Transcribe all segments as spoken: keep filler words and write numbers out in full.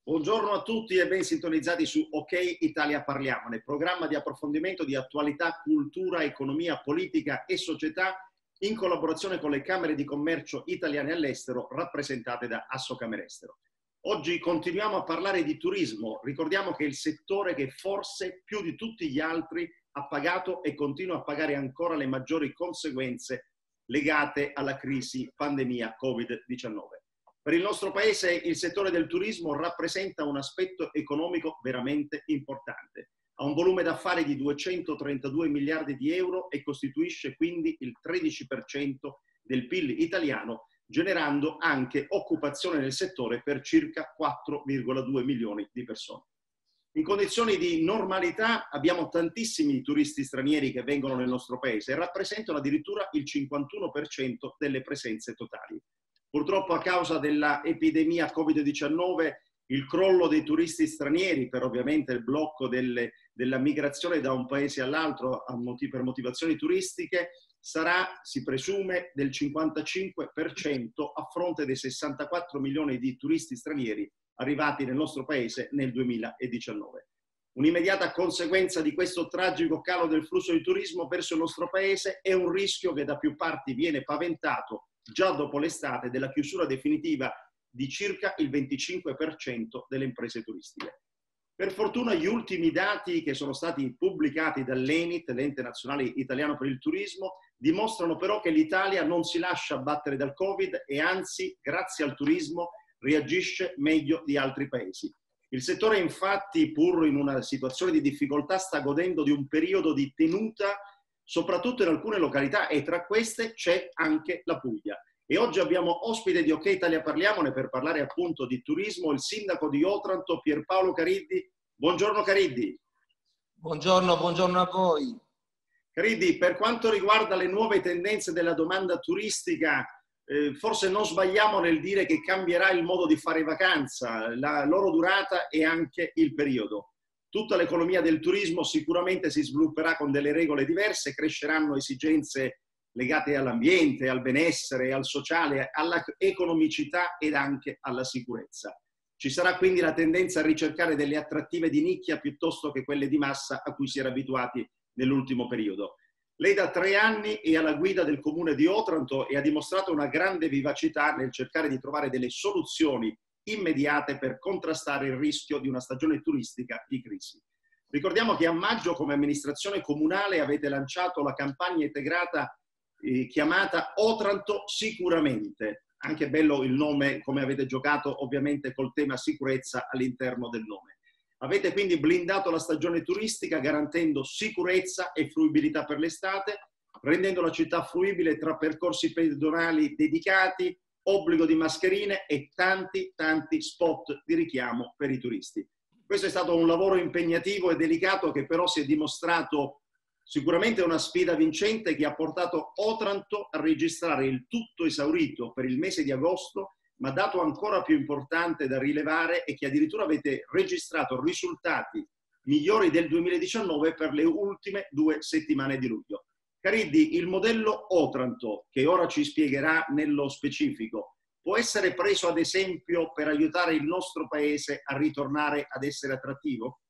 Buongiorno a tutti e ben sintonizzati su OK Italia Parliamone, programma di approfondimento di attualità, cultura, economia, politica e società in collaborazione con le Camere di Commercio italiane all'estero rappresentate da Assocamerestero. Oggi continuiamo a parlare di turismo. Ricordiamo che è il settore che forse più di tutti gli altri ha pagato e continua a pagare ancora le maggiori conseguenze legate alla crisi pandemia Covid diciannove. Per il nostro Paese il settore del turismo rappresenta un aspetto economico veramente importante. Ha un volume d'affari di duecentotrentadue miliardi di euro e costituisce quindi il tredici per cento del P I L italiano, generando anche occupazione nel settore per circa quattro virgola due milioni di persone. In condizioni di normalità abbiamo tantissimi turisti stranieri che vengono nel nostro Paese e rappresentano addirittura il cinquantuno per cento delle presenze totali. Purtroppo a causa dell'epidemia Covid diciannove il crollo dei turisti stranieri, per ovviamente il blocco delle, della migrazione da un paese all'altro per motivazioni turistiche, sarà, si presume, del cinquantacinque per cento a fronte dei sessantaquattro milioni di turisti stranieri arrivati nel nostro paese nel duemiladiciannove. Un'immediata conseguenza di questo tragico calo del flusso di turismo verso il nostro paese è un rischio che da più parti viene paventato già dopo l'estate della chiusura definitiva di circa il venticinque per cento delle imprese turistiche. Per fortuna gli ultimi dati che sono stati pubblicati dall'ENIT, l'Ente Nazionale Italiano per il Turismo, dimostrano però che l'Italia non si lascia abbattere dal Covid e anzi, grazie al turismo, reagisce meglio di altri paesi. Il settore infatti, pur in una situazione di difficoltà, sta godendo di un periodo di tenuta soprattutto in alcune località e tra queste c'è anche la Puglia. E oggi abbiamo ospite di OK Italia Parliamone per parlare appunto di turismo il sindaco di Otranto Pierpaolo Cariddi. Buongiorno Cariddi. Buongiorno, buongiorno a voi. Cariddi, per quanto riguarda le nuove tendenze della domanda turistica, eh, forse non sbagliamo nel dire che cambierà il modo di fare vacanza, la loro durata e anche il periodo. Tutta l'economia del turismo sicuramente si svilupperà con delle regole diverse, cresceranno esigenze legate all'ambiente, al benessere, al sociale, alla economicità ed anche alla sicurezza. Ci sarà quindi la tendenza a ricercare delle attrattive di nicchia piuttosto che quelle di massa a cui si era abituati nell'ultimo periodo. Lei da tre anni è alla guida del comune di Otranto e ha dimostrato una grande vivacità nel cercare di trovare delle soluzioni immediate per contrastare il rischio di una stagione turistica di crisi. Ricordiamo che a maggio come amministrazione comunale avete lanciato la campagna integrata eh, chiamata Otranto Sicuramente. Anche bello il nome, come avete giocato ovviamente col tema sicurezza all'interno del nome. Avete quindi blindato la stagione turistica garantendo sicurezza e fruibilità per l'estate, rendendo la città fruibile tra percorsi pedonali dedicati, obbligo di mascherine e tanti tanti spot di richiamo per i turisti. Questo è stato un lavoro impegnativo e delicato che però si è dimostrato sicuramente una sfida vincente che ha portato Otranto a registrare il tutto esaurito per il mese di agosto, ma dato ancora più importante da rilevare è che addirittura avete registrato risultati migliori del duemiladiciannove per le ultime due settimane di luglio. Cariddi, il modello Otranto, che ora ci spiegherà nello specifico, può essere preso ad esempio per aiutare il nostro paese a ritornare ad essere attrattivo?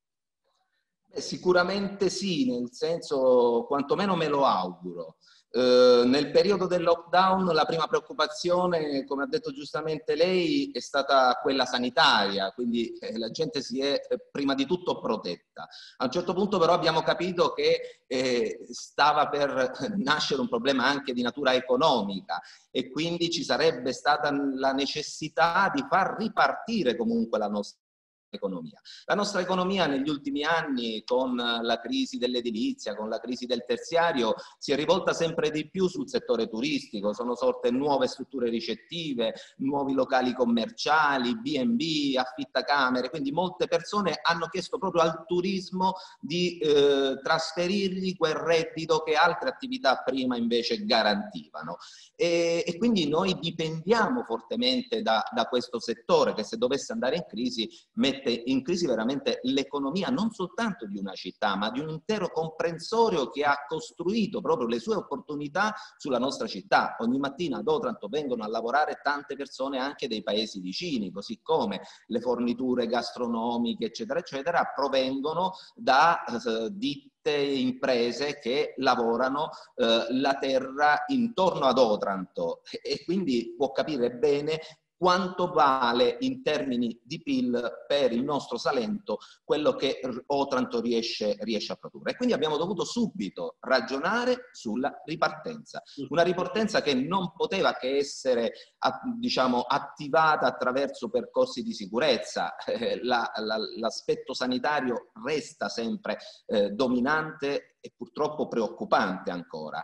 Beh, sicuramente sì, nel senso, quantomeno me lo auguro. Eh, nel periodo del lockdown la prima preoccupazione, come ha detto giustamente lei, è stata quella sanitaria, quindi eh, la gente si è eh, prima di tutto protetta. A un certo punto però abbiamo capito che eh, stava per nascere un problema anche di natura economica e quindi ci sarebbe stata la necessità di far ripartire comunque la nostra economia. La nostra economia negli ultimi anni, con la crisi dell'edilizia, con la crisi del terziario, si è rivolta sempre di più sul settore turistico. Sono sorte nuove strutture ricettive, nuovi locali commerciali, B and B, affittacamere, quindi molte persone hanno chiesto proprio al turismo di eh, trasferirgli quel reddito che altre attività prima invece garantivano. E, e quindi noi dipendiamo fortemente da, da questo settore che, se dovesse andare in crisi, mette mette in crisi veramente l'economia non soltanto di una città, ma di un intero comprensorio che ha costruito proprio le sue opportunità sulla nostra città. Ogni mattina ad Otranto vengono a lavorare tante persone anche dei paesi vicini, così come le forniture gastronomiche, eccetera, eccetera, provengono da eh, ditte, imprese che lavorano eh, la terra intorno ad Otranto, e quindi può capire bene quanto vale in termini di P I L per il nostro Salento quello che Otranto riesce, riesce a produrre. E quindi abbiamo dovuto subito ragionare sulla ripartenza, una ripartenza che non poteva che essere diciamo, attivata attraverso percorsi di sicurezza. Eh, la, la, l'aspetto sanitario resta sempre eh, dominante e purtroppo preoccupante ancora,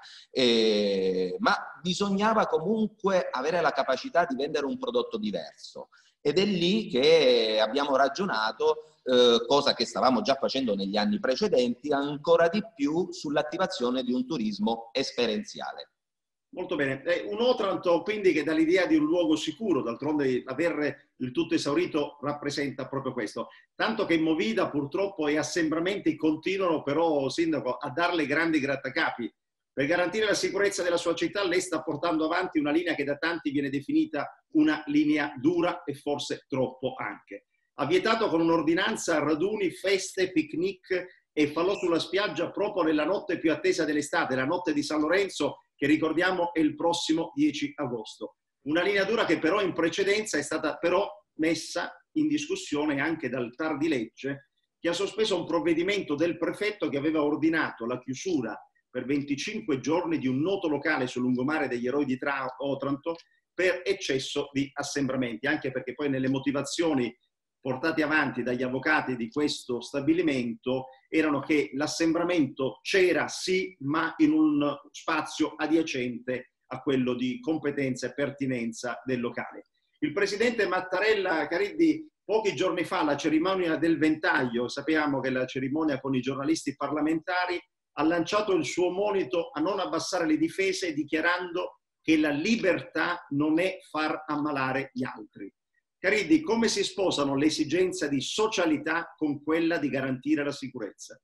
eh, ma bisognava comunque avere la capacità di vendere un prodotto diverso, ed è lì che abbiamo ragionato, eh, cosa che stavamo già facendo negli anni precedenti, ancora di più sull'attivazione di un turismo esperienziale. Molto bene. Eh, un Otranto quindi che dà l'idea di un luogo sicuro, d'altronde aver il tutto esaurito rappresenta proprio questo. Tanto che Movida purtroppo e assembramenti continuano però, Sindaco, a darle grandi grattacapi. Per garantire la sicurezza della sua città lei sta portando avanti una linea che da tanti viene definita una linea dura e forse troppo anche. Ha vietato con un'ordinanza raduni, feste, picnic e falò sulla spiaggia proprio nella notte più attesa dell'estate, la notte di San Lorenzo, che ricordiamo è il prossimo dieci agosto. Una linea dura che però in precedenza è stata però messa in discussione anche dal T A R di legge, che ha sospeso un provvedimento del prefetto che aveva ordinato la chiusura per venticinque giorni di un noto locale sul lungomare degli Eroi di Otranto per eccesso di assembramenti, anche perché poi nelle motivazioni portate avanti dagli avvocati di questo stabilimento erano che l'assembramento c'era sì, ma in un spazio adiacente a quello di competenza e pertinenza del locale. Il presidente Mattarella Cariddi, pochi giorni fa, alla cerimonia del ventaglio, sappiamo che la cerimonia con i giornalisti parlamentari, ha lanciato il suo monito a non abbassare le difese, dichiarando che la libertà non è far ammalare gli altri. Cariddi, come si sposano l'esigenza di socialità con quella di garantire la sicurezza?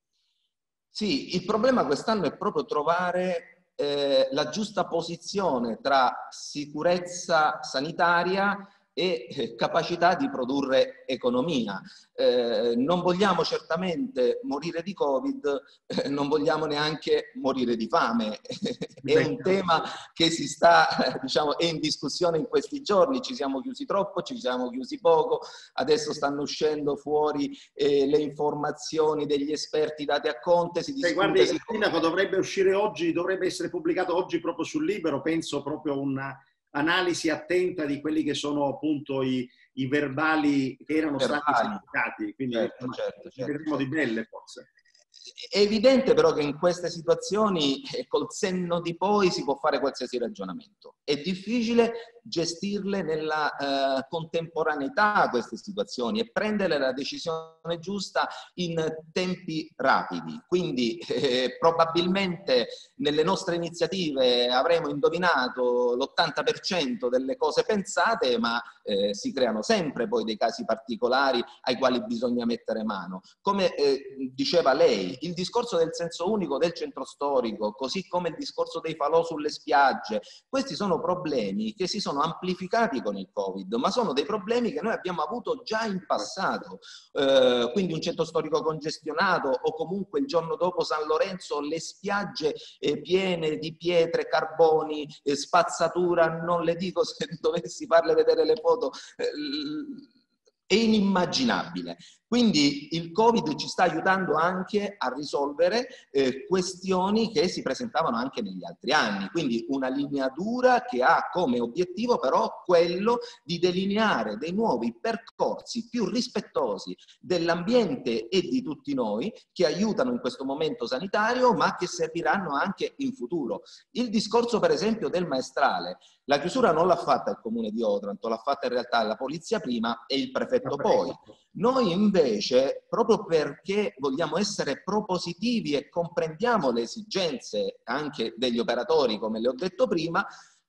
Sì, il problema quest'anno è proprio trovare eh, la giusta posizione tra sicurezza sanitaria e eh, capacità di produrre economia. Eh, non vogliamo certamente morire di Covid, eh, non vogliamo neanche morire di fame. È un tema che si sta, diciamo, è in discussione in questi giorni. Ci siamo chiusi troppo, ci siamo chiusi poco, adesso stanno uscendo fuori eh, le informazioni degli esperti date a Conte. Si discute, guardi, si... il sindaco dovrebbe uscire oggi, dovrebbe essere pubblicato oggi proprio sul Libero, penso proprio una analisi attenta di quelli che sono appunto i, i verbali che erano verbali. stati pubblicati, quindi certo, certo, certo, vedremo certo. di belle forse. È evidente però che in queste situazioni col senno di poi si può fare qualsiasi ragionamento. È difficile gestirle nella eh, contemporaneità queste situazioni e prendere la decisione giusta in tempi rapidi. Quindi eh, probabilmente nelle nostre iniziative avremo indovinato l'ottanta per cento delle cose pensate, ma eh, si creano sempre poi dei casi particolari ai quali bisogna mettere mano. Come eh, diceva lei, il discorso del senso unico del centro storico, così come il discorso dei falò sulle spiagge, questi sono problemi che si sono amplificati con il Covid, ma sono dei problemi che noi abbiamo avuto già in passato. Eh, quindi un centro storico congestionato, o comunque il giorno dopo San Lorenzo le spiagge eh, piene di pietre, carboni, eh, spazzatura, non le dico, se dovessi farle vedere le foto, eh, è inimmaginabile. Quindi il Covid ci sta aiutando anche a risolvere eh, questioni che si presentavano anche negli altri anni. Quindi una linea dura che ha come obiettivo però quello di delineare dei nuovi percorsi più rispettosi dell'ambiente e di tutti noi, che aiutano in questo momento sanitario, ma che serviranno anche in futuro. Il discorso per esempio del maestrale. La chiusura non l'ha fatta il Comune di Otranto, l'ha fatta in realtà la polizia prima e il prefetto poi. Noi invece, proprio perché vogliamo essere propositivi e comprendiamo le esigenze anche degli operatori, come le ho detto prima,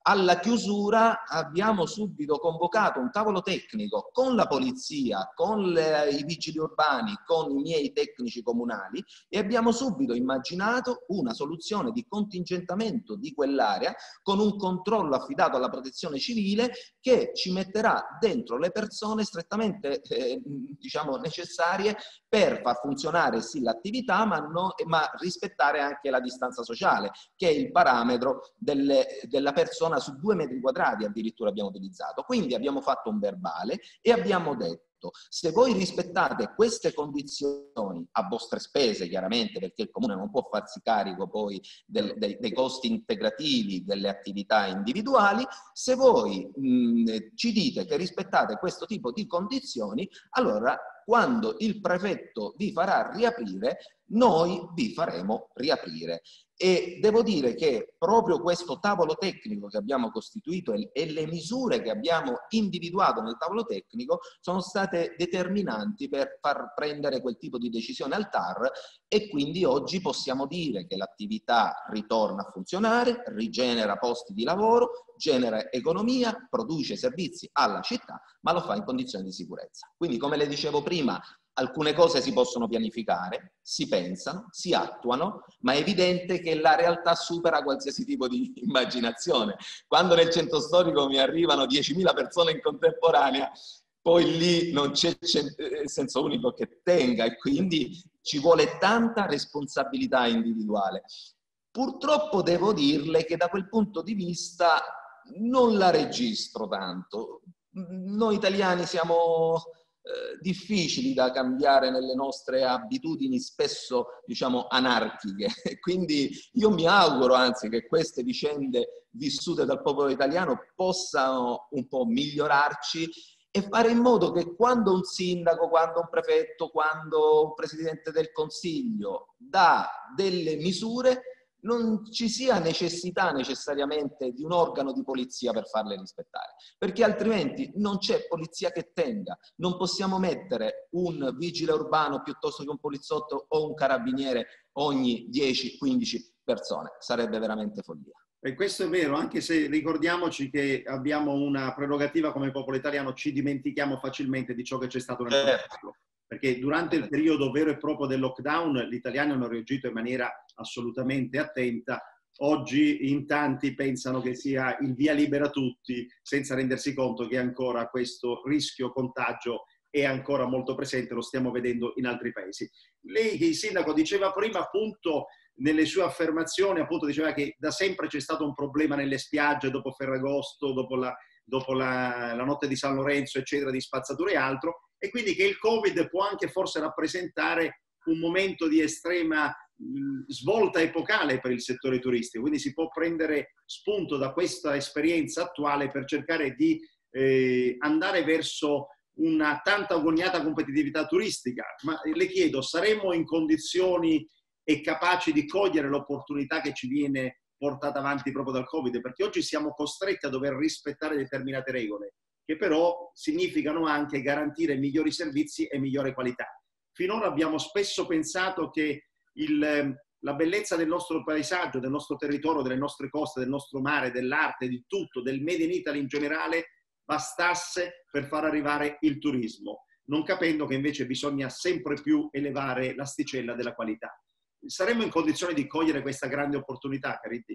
Alla chiusura abbiamo subito convocato un tavolo tecnico con la polizia, con le, i vigili urbani, con i miei tecnici comunali e abbiamo subito immaginato una soluzione di contingentamento di quell'area con un controllo affidato alla protezione civile che ci metterà dentro le persone strettamente eh, diciamo necessarie per far funzionare sì l'attività ma, no, ma rispettare anche la distanza sociale, che è il parametro delle, della persona su due metri quadrati addirittura abbiamo utilizzato. Quindi abbiamo fatto un verbale e abbiamo detto: se voi rispettate queste condizioni a vostre spese, chiaramente, perché il comune non può farsi carico poi del, dei, dei costi integrativi delle attività individuali, se voi mh, ci dite che rispettate questo tipo di condizioni, allora quando il prefetto vi farà riaprire, noi vi faremo riaprire. E devo dire che proprio questo tavolo tecnico che abbiamo costituito e, e le misure che abbiamo individuato nel tavolo tecnico sono state determinanti per far prendere quel tipo di decisione al T A R e quindi oggi possiamo dire che l'attività ritorna a funzionare, rigenera posti di lavoro, genera economia, produce servizi alla città, ma lo fa in condizioni di sicurezza. Quindi, come le dicevo prima, alcune cose si possono pianificare, si pensano, si attuano, ma è evidente che la realtà supera qualsiasi tipo di immaginazione. Quando nel centro storico mi arrivano diecimila persone in contemporanea, poi lì non c'è senso unico che tenga e quindi ci vuole tanta responsabilità individuale. Purtroppo devo dirle che da quel punto di vista non la registro tanto. Noi italiani siamo eh, difficili da cambiare nelle nostre abitudini, spesso diciamo anarchiche. Quindi io mi auguro anzi che queste vicende vissute dal popolo italiano possano un po' migliorarci e fare in modo che quando un sindaco, quando un prefetto, quando un presidente del consiglio dà delle misure, non ci sia necessità necessariamente di un organo di polizia per farle rispettare, perché altrimenti non c'è polizia che tenga. Non possiamo mettere un vigile urbano piuttosto che un poliziotto o un carabiniere ogni dieci quindici persone, sarebbe veramente follia. E questo è vero, anche se ricordiamoci che abbiamo una prerogativa come popolo italiano, ci dimentichiamo facilmente di ciò che c'è stato nel passato. Perché durante il periodo vero e proprio del lockdown gli italiani hanno reagito in maniera assolutamente attenta. Oggi in tanti pensano che sia il via libera a tutti, senza rendersi conto che ancora questo rischio contagio è ancora molto presente, lo stiamo vedendo in altri paesi. Lei, il sindaco, diceva prima appunto nelle sue affermazioni, appunto diceva che da sempre c'è stato un problema nelle spiagge dopo Ferragosto, dopo la, dopo la, la notte di San Lorenzo, eccetera, di spazzatura e altro, e quindi che il Covid può anche forse rappresentare un momento di estrema mh, svolta epocale per il settore turistico, quindi si può prendere spunto da questa esperienza attuale per cercare di eh, andare verso una tanta agoniata competitività turistica. Ma le chiedo, saremmo in condizioni e capaci di cogliere l'opportunità che ci viene portata avanti proprio dal Covid? Perché oggi siamo costretti a dover rispettare determinate regole, che però significano anche garantire migliori servizi e migliore qualità. Finora abbiamo spesso pensato che il, la bellezza del nostro paesaggio, del nostro territorio, delle nostre coste, del nostro mare, dell'arte, di tutto, del Made in Italy in generale, bastasse per far arrivare il turismo, non capendo che invece bisogna sempre più elevare l'asticella della qualità. Saremmo in condizione di cogliere questa grande opportunità, Caridi?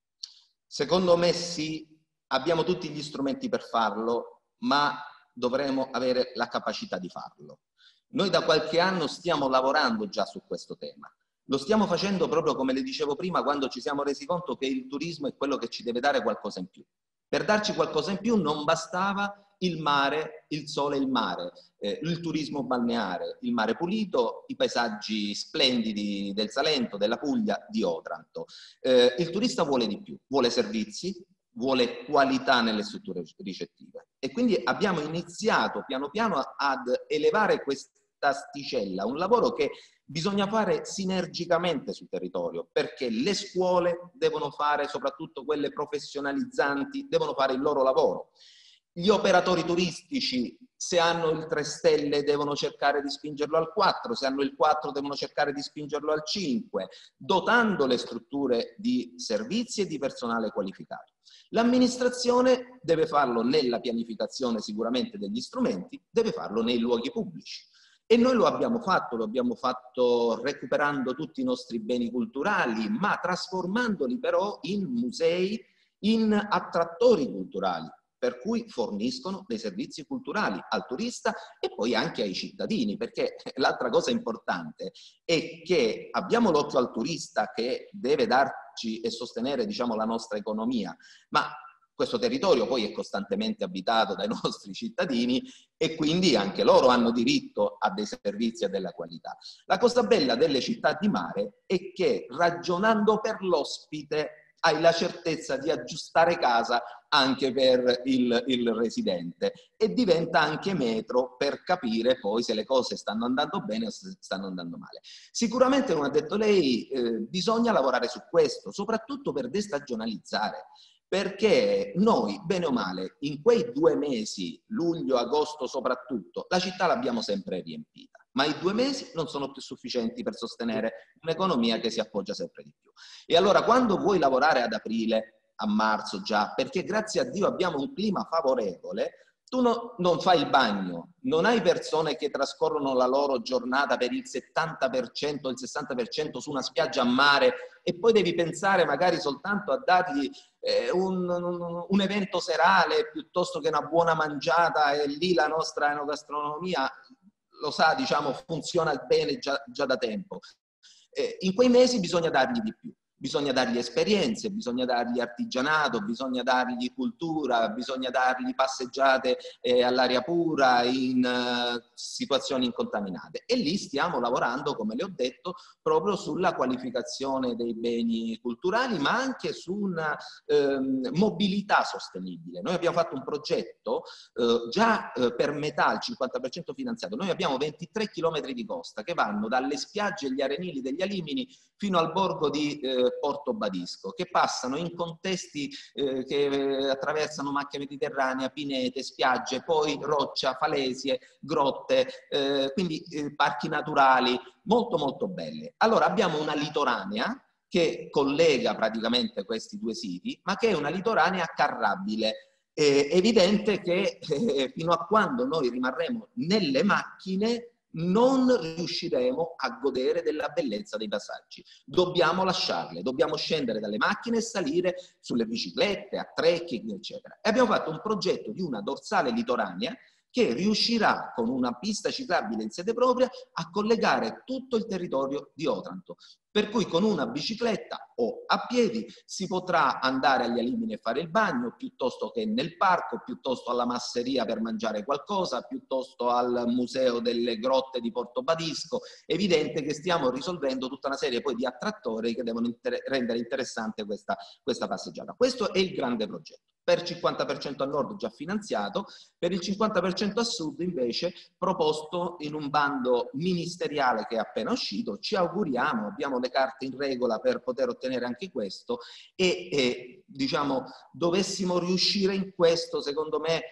Secondo me sì, abbiamo tutti gli strumenti per farlo, ma dovremo avere la capacità di farlo. Noi da qualche anno stiamo lavorando già su questo tema. Lo stiamo facendo proprio come le dicevo prima, quando ci siamo resi conto che il turismo è quello che ci deve dare qualcosa in più. Per darci qualcosa in più non bastava il mare, il sole e il mare, eh, il turismo balneare, il mare pulito, i paesaggi splendidi del Salento, della Puglia, di Otranto. Eh, il turista vuole di più, vuole servizi, vuole qualità nelle strutture ricettive. E quindi abbiamo iniziato piano piano ad elevare questa asticella, un lavoro che bisogna fare sinergicamente sul territorio, perché le scuole devono fare, soprattutto quelle professionalizzanti, devono fare il loro lavoro. Gli operatori turistici, se hanno il tre stelle, devono cercare di spingerlo al quattro, se hanno il quattro devono cercare di spingerlo al cinque, dotando le strutture di servizi e di personale qualificato. L'amministrazione deve farlo nella pianificazione sicuramente degli strumenti, deve farlo nei luoghi pubblici. E noi lo abbiamo fatto, lo abbiamo fatto recuperando tutti i nostri beni culturali, ma trasformandoli però in musei, in attrattori culturali, per cui forniscono dei servizi culturali al turista e poi anche ai cittadini, perché l'altra cosa importante è che abbiamo l'occhio al turista che deve darci e sostenere, diciamo, la nostra economia, ma questo territorio poi è costantemente abitato dai nostri cittadini e quindi anche loro hanno diritto a dei servizi e a della qualità. La cosa bella delle città di mare è che, ragionando per l'ospite, hai la certezza di aggiustare casa anche per il, il residente e diventa anche metro per capire poi se le cose stanno andando bene o se stanno andando male. Sicuramente, come ha detto lei, eh, bisogna lavorare su questo, soprattutto per destagionalizzare, perché noi, bene o male, in quei due mesi, luglio, agosto soprattutto, la città l'abbiamo sempre riempita. Ma i due mesi non sono più sufficienti per sostenere un'economia che si appoggia sempre di più. E allora, quando vuoi lavorare ad aprile, a marzo già, perché grazie a Dio abbiamo un clima favorevole, tu no, non fai il bagno, non hai persone che trascorrono la loro giornata per il settanta per cento o il sessanta per cento su una spiaggia a mare e poi devi pensare magari soltanto a dargli eh, un, un, un evento serale piuttosto che una buona mangiata, e lì la nostra enogastronomia, lo sa, diciamo, funziona bene già, già da tempo. Eh, in quei mesi bisogna dargli di più. Bisogna dargli esperienze, bisogna dargli artigianato, bisogna dargli cultura, bisogna dargli passeggiate eh, all'aria pura, in uh, situazioni incontaminate. E lì stiamo lavorando, come le ho detto, proprio sulla qualificazione dei beni culturali, ma anche su una ehm, mobilità sostenibile. Noi abbiamo fatto un progetto eh, già eh, per metà, al cinquanta per cento finanziato. Noi abbiamo ventitré chilometri di costa che vanno dalle spiagge e gli arenili degli Alimini fino al borgo di eh, Porto Badisco, che passano in contesti eh, che eh, attraversano macchie mediterranea, pinete, spiagge, poi roccia, falesie, grotte, eh, quindi eh, parchi naturali, molto molto belle. Allora abbiamo una litoranea che collega praticamente questi due siti, ma che è una litoranea carrabile. È evidente che eh, fino a quando noi rimarremo nelle macchine non riusciremo a godere della bellezza dei passaggi. Dobbiamo lasciarle, dobbiamo scendere dalle macchine e salire sulle biciclette, a trekking, eccetera. E abbiamo fatto un progetto di una dorsale litoranea che riuscirà, con una pista ciclabile in sede propria, a collegare tutto il territorio di Otranto. Per cui con una bicicletta o a piedi si potrà andare agli Alimini e fare il bagno, piuttosto che nel parco, piuttosto alla masseria per mangiare qualcosa, piuttosto al museo delle grotte di Porto Badisco. È evidente che stiamo risolvendo tutta una serie poi di attrattori che devono inter- rendere interessante questa, questa passeggiata. Questo è il grande progetto. Per cinquanta per cento a nord già finanziato, per il cinquanta per cento a sud invece proposto in un bando ministeriale che è appena uscito. Ci auguriamo, abbiamo le carte in regola per poter ottenere anche questo e, e diciamo, dovessimo riuscire in questo, secondo me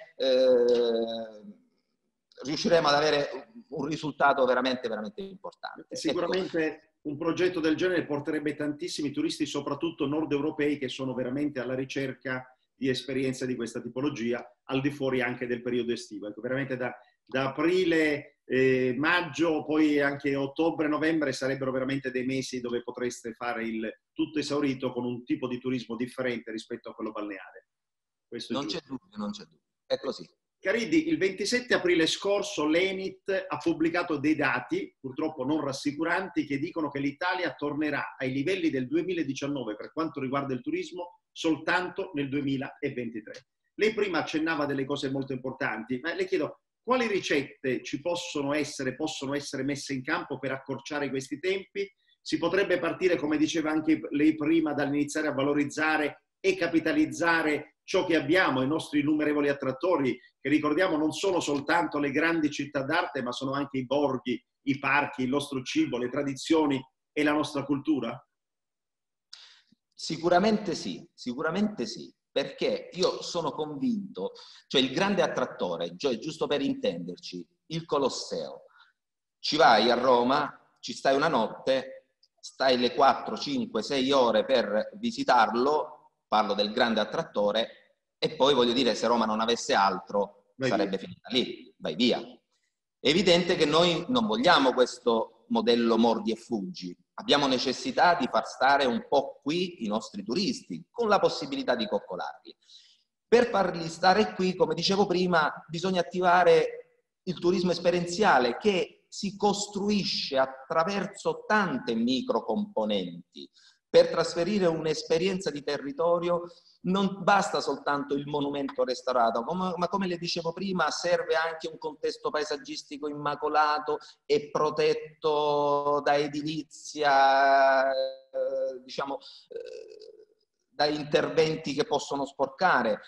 eh, riusciremo ad avere un risultato veramente veramente importante. Sicuramente ecco. Un progetto del genere porterebbe tantissimi turisti, soprattutto nord europei, che sono veramente alla ricerca di esperienze di questa tipologia, al di fuori anche del periodo estivo. Ecco, veramente da, da aprile, eh, maggio, poi anche ottobre, novembre sarebbero veramente dei mesi dove potreste fare il tutto esaurito con un tipo di turismo differente rispetto a quello balneare. Questo non c'è dubbio, non c'è dubbio. È così. Caridi, il ventisette aprile scorso l'Enit ha pubblicato dei dati, purtroppo non rassicuranti, che dicono che l'Italia tornerà ai livelli del duemiladiciannove per quanto riguarda il turismo soltanto nel duemilaventitré. Lei prima accennava delle cose molto importanti, ma le chiedo quali ricette ci possono essere, possono essere messe in campo per accorciare questi tempi? Si potrebbe partire, come diceva anche lei prima, dall'iniziare a valorizzare e capitalizzare ciò che abbiamo, i nostri innumerevoli attrattori, che ricordiamo non sono soltanto le grandi città d'arte, ma sono anche i borghi, i parchi, il nostro cibo, le tradizioni e la nostra cultura? Sicuramente sì, sicuramente sì, perché io sono convinto, cioè il grande attrattore, cioè, giusto per intenderci, il Colosseo. Ci vai a Roma, ci stai una notte, stai le quattro, cinque, sei ore per visitarlo, parlo del grande attrattore, e poi voglio dire, se Roma non avesse altro, vai sarebbe via. finita lì, vai via. È evidente che noi non vogliamo questo modello mordi e fuggi. Abbiamo necessità di far stare un po' qui i nostri turisti, con la possibilità di coccolarli. Per farli stare qui, come dicevo prima, bisogna attivare il turismo esperienziale, che si costruisce attraverso tante microcomponenti. Per trasferire un'esperienza di territorio non basta soltanto il monumento restaurato, ma come le dicevo prima serve anche un contesto paesaggistico immacolato e protetto da edilizia, eh, diciamo, eh, da interventi che possono sporcare,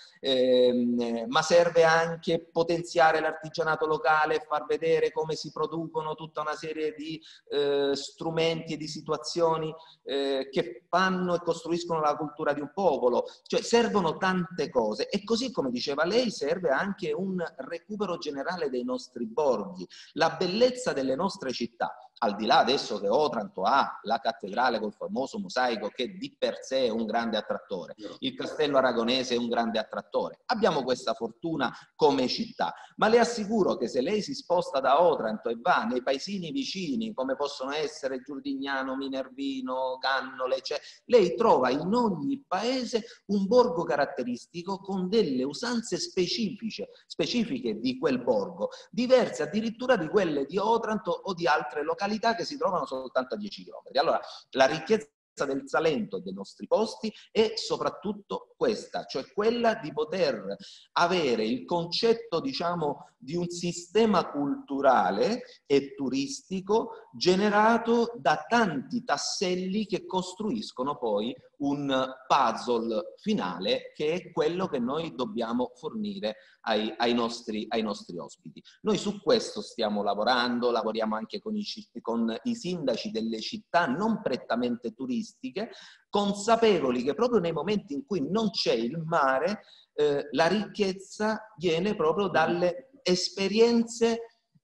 eh, ma serve anche potenziare l'artigianato locale, far vedere come si producono tutta una serie di eh, strumenti e di situazioni eh, che fanno e costruiscono la cultura di un popolo. Cioè servono tante cose, e così come diceva lei serve anche un recupero generale dei nostri borghi, la bellezza delle nostre città. Al di là adesso che Otranto ha la cattedrale col famoso mosaico, che di per sé è un grande attrattore, il castello aragonese è un grande attrattore, abbiamo questa fortuna come città, ma le assicuro che se lei si sposta da Otranto e va nei paesini vicini, come possono essere Giurdignano, Minervino, Cannole, cioè, lei trova in ogni paese un borgo caratteristico con delle usanze specifiche, specifiche di quel borgo, diverse addirittura di quelle di Otranto o di altre località che si trovano soltanto a dieci chilometri. Allora, la ricchezza del Salento e dei nostri posti è soprattutto questa, cioè quella di poter avere il concetto, diciamo, di un sistema culturale e turistico generato da tanti tasselli che costruiscono poi un puzzle finale, che è quello che noi dobbiamo fornire ai, ai, nostri, ai nostri ospiti. Noi su questo stiamo lavorando, lavoriamo anche con i, con i sindaci delle città non prettamente turistiche, consapevoli che proprio nei momenti in cui non c'è il mare, eh, la ricchezza viene proprio dalle esperienze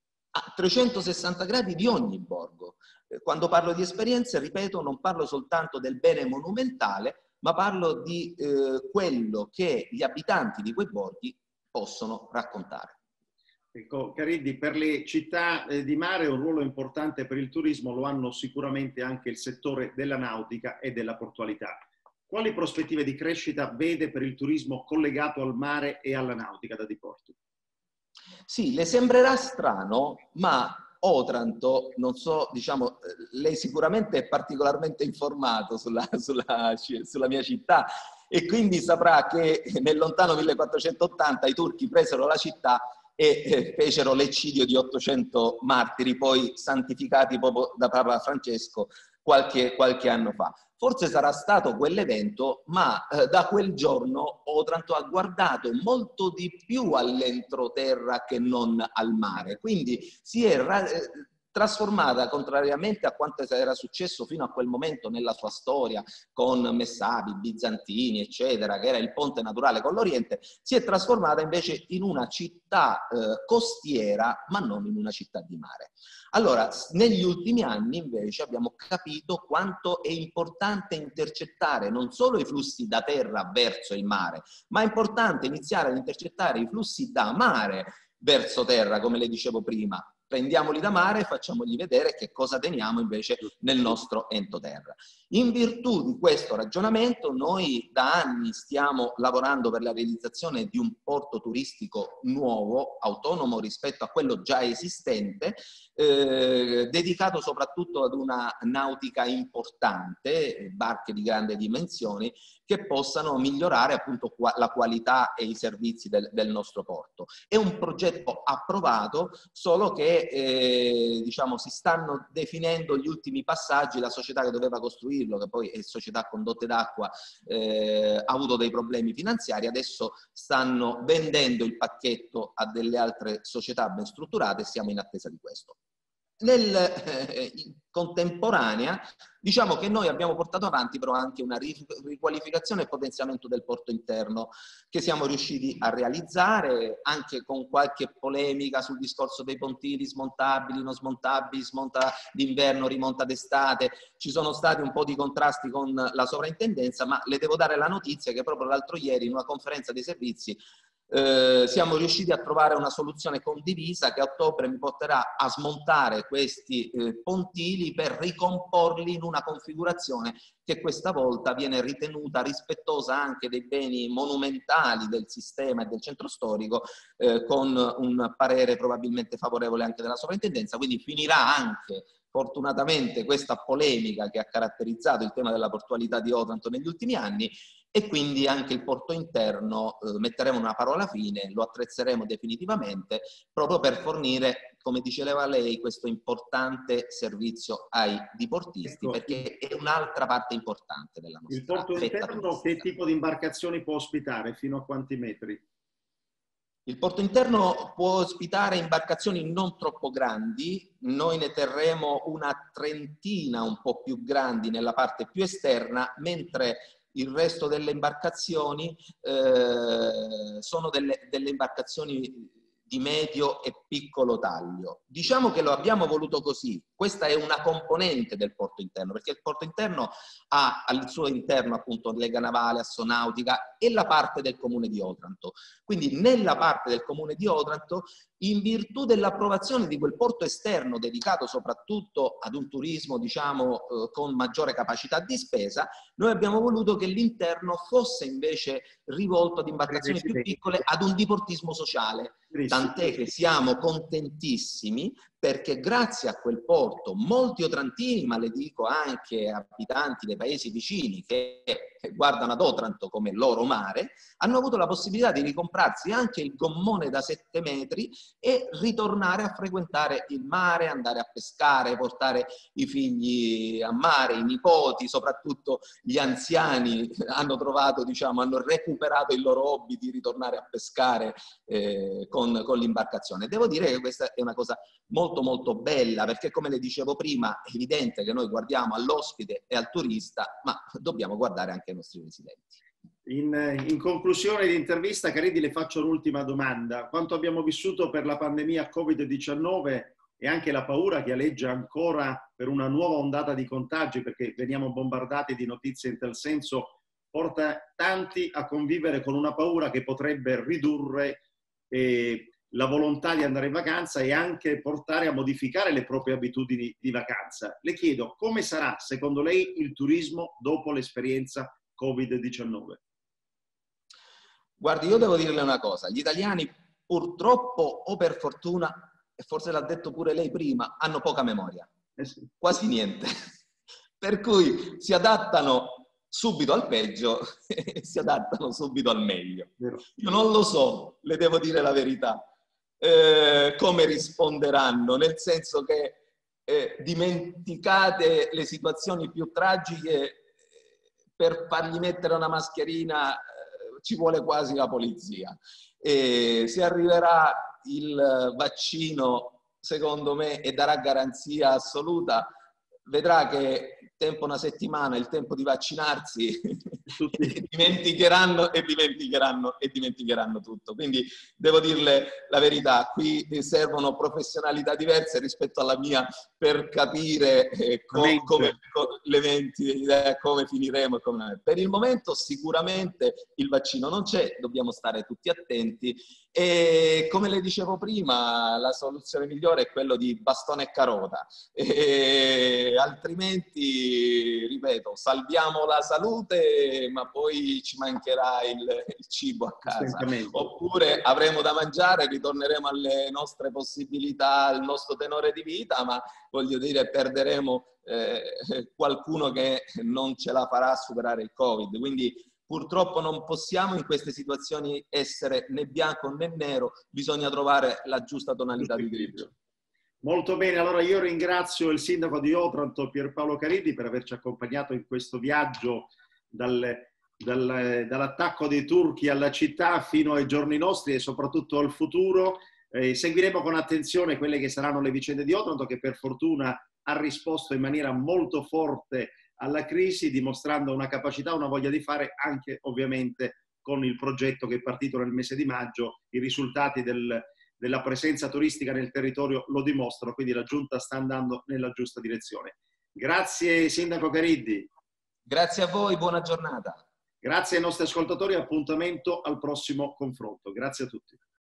a trecentosessanta gradi di ogni borgo. Quando parlo di esperienze, ripeto, non parlo soltanto del bene monumentale, ma parlo di eh, quello che gli abitanti di quei borghi possono raccontare. Ecco, Cariddi, per le città eh, di mare un ruolo importante per il turismo lo hanno sicuramente anche il settore della nautica e della portualità. Quali prospettive di crescita vede per il turismo collegato al mare e alla nautica da diporto? Sì, le sembrerà strano, ma Otranto, non so, diciamo, lei sicuramente è particolarmente informato sulla, sulla, sulla mia città, e quindi saprà che nel lontano millequattrocentottanta i turchi presero la città e fecero l'eccidio di ottocento martiri, poi santificati proprio da Papa Francesco qualche, qualche anno fa. Forse sarà stato quell'evento, ma eh, da quel giorno Otranto ha guardato molto di più all'entroterra che non al mare, quindi si è eh, trasformata, contrariamente a quanto era successo fino a quel momento nella sua storia con Messapi, Bizantini, eccetera, che era il ponte naturale con l'Oriente, si è trasformata invece in una città eh, costiera, ma non in una città di mare. Allora, negli ultimi anni invece abbiamo capito quanto è importante intercettare non solo i flussi da terra verso il mare, ma è importante iniziare ad intercettare i flussi da mare verso terra, come le dicevo prima. Prendiamoli da mare e facciamogli vedere che cosa teniamo invece nel nostro entoterra. In virtù di questo ragionamento noi da anni stiamo lavorando per la realizzazione di un porto turistico nuovo, autonomo rispetto a quello già esistente, eh, dedicato soprattutto ad una nautica importante, barche di grandi dimensioni, che possano migliorare appunto la qualità e i servizi del, del nostro porto. È un progetto approvato, solo che eh, diciamo, si stanno definendo gli ultimi passaggi. La società che doveva costruirlo, che poi è Società Condotte d'Acqua, eh, ha avuto dei problemi finanziari, adesso stanno vendendo il pacchetto a delle altre società ben strutturate e siamo in attesa di questo. Nel, eh, in contemporanea, diciamo che noi abbiamo portato avanti però anche una riqualificazione e potenziamento del porto interno che siamo riusciti a realizzare, anche con qualche polemica sul discorso dei pontili smontabili, non smontabili, smonta d'inverno, rimonta d'estate. Ci sono stati un po' di contrasti con la sovrintendenza, ma le devo dare la notizia che proprio l'altro ieri in una conferenza dei servizi Eh, siamo riusciti a trovare una soluzione condivisa che a ottobre mi porterà a smontare questi eh, pontili per ricomporli in una configurazione che questa volta viene ritenuta rispettosa anche dei beni monumentali del sistema e del centro storico, eh, con un parere probabilmente favorevole anche della sovrintendenza, quindi finirà anche fortunatamente questa polemica che ha caratterizzato il tema della portualità di Otranto negli ultimi anni, e quindi anche il porto interno eh, metteremo una parola fine, lo attrezzeremo definitivamente proprio per fornire, come diceva lei, questo importante servizio ai diportisti, ecco, perché è un'altra parte importante della nostra. Il porto interno che tipo di imbarcazioni può ospitare? Fino a quanti metri? Il porto interno può ospitare imbarcazioni non troppo grandi, noi ne terremo una trentina un po' più grandi nella parte più esterna, mentre il resto delle imbarcazioni eh, sono delle, delle imbarcazioni di medio e piccolo taglio. Diciamo che lo abbiamo voluto così, questa è una componente del porto interno, perché il porto interno ha al suo interno appunto lega navale, assonautica e la parte del comune di Otranto. Quindi nella parte del comune di Otranto, in virtù dell'approvazione di quel porto esterno dedicato soprattutto ad un turismo diciamo eh, con maggiore capacità di spesa, noi abbiamo voluto che l'interno fosse invece rivolto ad imbarcazioni più piccole, ad un diportismo sociale. Tant'è che siamo contentissimi perché grazie a quel porto molti otrantini, ma le dico anche abitanti dei paesi vicini che guardano ad Otranto come loro mare, hanno avuto la possibilità di ricomprarsi anche il gommone da sette metri e ritornare a frequentare il mare, andare a pescare, portare i figli a mare, i nipoti, soprattutto gli anziani hanno trovato, diciamo, hanno recuperato il loro hobby di ritornare a pescare eh, con, con l'imbarcazione. Devo dire che questa è una cosa molto molto bella, perché come le dicevo prima è evidente che noi guardiamo all'ospite e al turista, ma dobbiamo guardare anche ai nostri residenti. In, in conclusione di intervista, Caridi, le faccio l'ultima domanda. Quanto abbiamo vissuto per la pandemia Covid diciannove e anche la paura che aleggia ancora per una nuova ondata di contagi, perché veniamo bombardati di notizie in tal senso, porta tanti a convivere con una paura che potrebbe ridurre eh, la volontà di andare in vacanza e anche portare a modificare le proprie abitudini di vacanza. Le chiedo, come sarà secondo lei il turismo dopo l'esperienza Covid diciannove? Guardi, io devo dirle una cosa, gli italiani purtroppo o per fortuna, e forse l'ha detto pure lei prima, hanno poca memoria, eh sì. quasi niente, per cui si adattano subito al peggio e si adattano subito al meglio. Vero. Io non lo so, le devo dire la verità, eh, come risponderanno, nel senso che eh, dimenticate le situazioni più tragiche, per fargli mettere una mascherina eh, ci vuole quasi la polizia. E se arriverà il vaccino, secondo me, e darà garanzia assoluta, vedrà che il tempo una settimana, il tempo di vaccinarsi, e dimenticheranno e dimenticheranno e dimenticheranno tutto. Quindi devo dirle la verità, qui servono professionalità diverse rispetto alla mia per capire eh, com, come l'eventi, eh, come finiremo. Come... Per il momento sicuramente il vaccino non c'è, dobbiamo stare tutti attenti e come le dicevo prima la soluzione migliore è quello di bastone e carota, e altrimenti, ripeto, salviamo la salute ma poi ci mancherà il, il cibo a casa, oppure avremo da mangiare, ritorneremo alle nostre possibilità, al nostro tenore di vita, ma voglio dire perderemo eh, qualcuno che non ce la farà a superare il Covid. Quindi purtroppo non possiamo in queste situazioni essere né bianco né nero, bisogna trovare la giusta tonalità di grigio. Molto bene, allora io ringrazio il sindaco di Otranto Pierpaolo Caridi per averci accompagnato in questo viaggio dal, dal, dall'attacco dei turchi alla città fino ai giorni nostri e soprattutto al futuro. Eh, seguiremo con attenzione quelle che saranno le vicende di Otranto, che per fortuna ha risposto in maniera molto forte alla crisi, dimostrando una capacità, una voglia di fare, anche ovviamente con il progetto che è partito nel mese di maggio. I risultati del, della presenza turistica nel territorio lo dimostrano, quindi la Giunta sta andando nella giusta direzione. Grazie Sindaco Cariddi. Grazie a voi, buona giornata. Grazie ai nostri ascoltatori, appuntamento al prossimo confronto. Grazie a tutti.